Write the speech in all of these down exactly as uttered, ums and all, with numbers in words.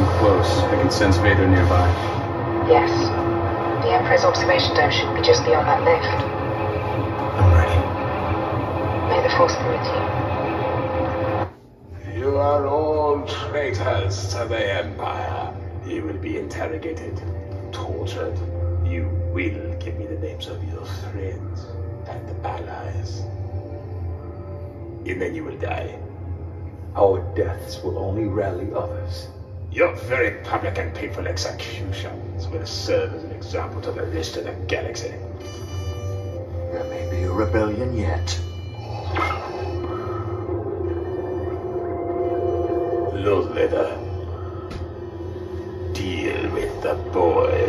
getting close. I can sense Vader nearby. Yes. The Emperor's observation dome should be just beyond that lift. I'm ready. May the Force be with you. You are all traitors to the Empire. You will be interrogated, tortured. You will give me the names of your friends and allies. And then you will die. Our deaths will only rally others. Your very public and painful executions will serve as an example to the rest of the galaxy. There may be a rebellion yet. Lord Vader, deal with the boy.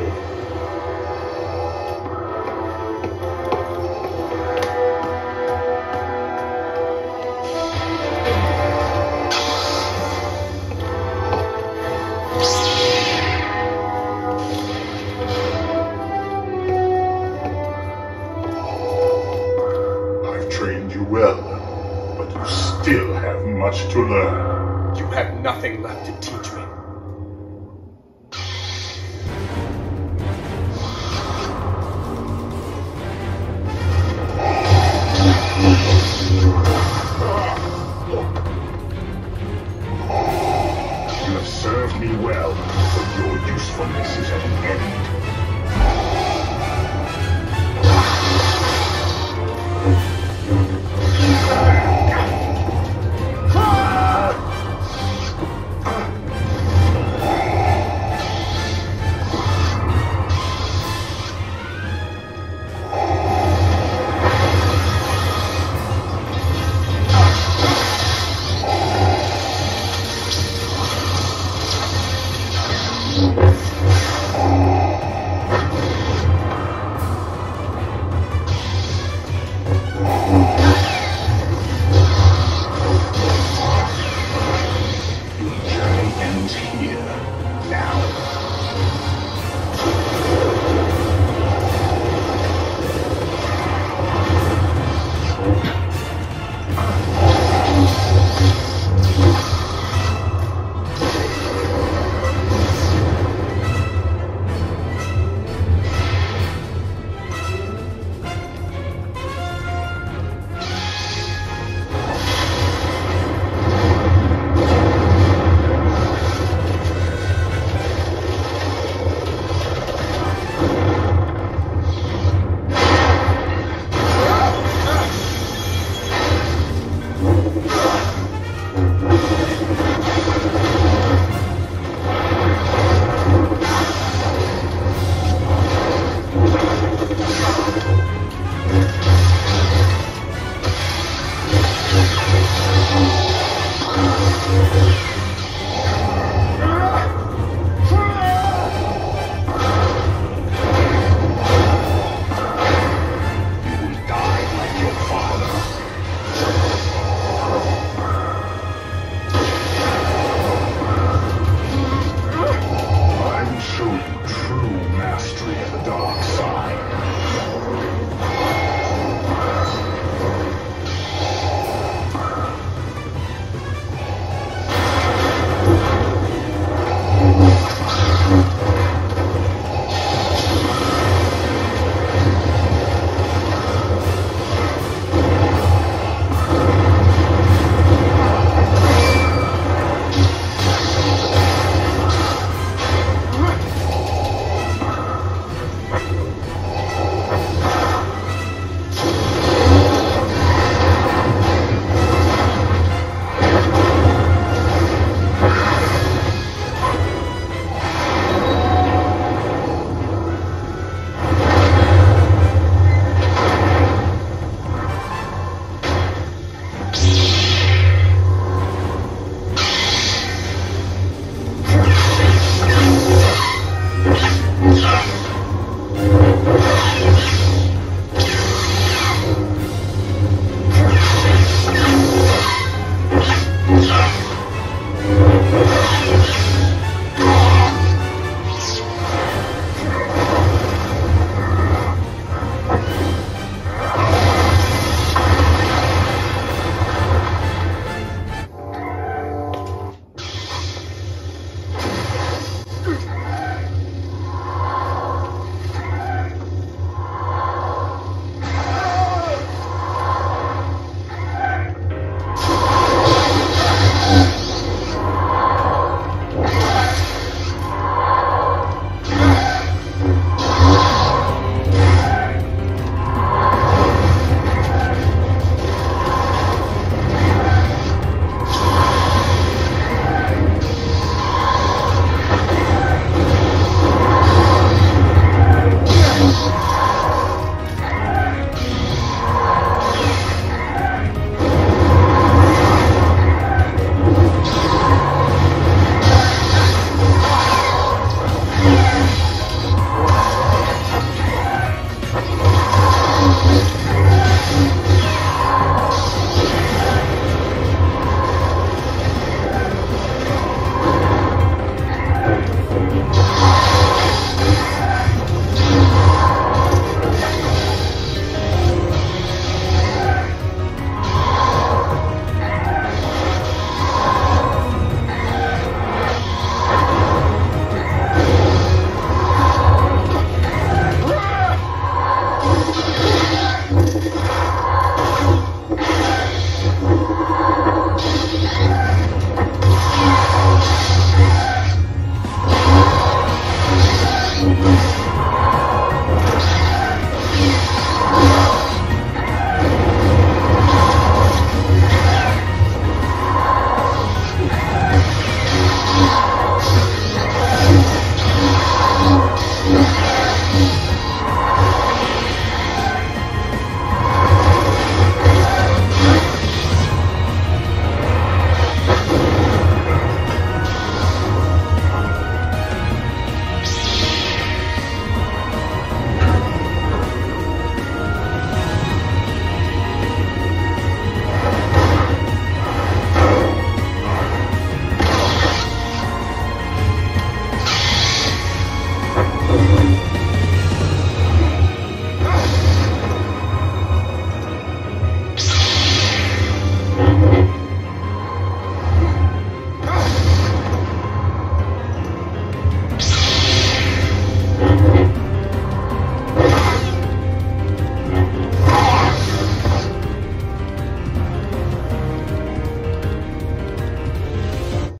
I've trained you well, but you still have much to learn. You have nothing left to teach me. You have served me well, but your usefulness is at an end. Your journey ends here. Now